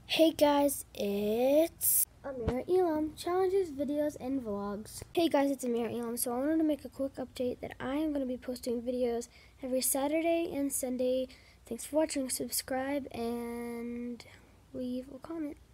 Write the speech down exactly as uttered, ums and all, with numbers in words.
Hey guys, it's Amirah Elamm, challenges, videos, and vlogs. Hey guys, it's Amirah Elamm. So I wanted to make a quick update that I am going to be posting videos every Saturday and Sunday. Thanks for watching, subscribe, and leave a comment.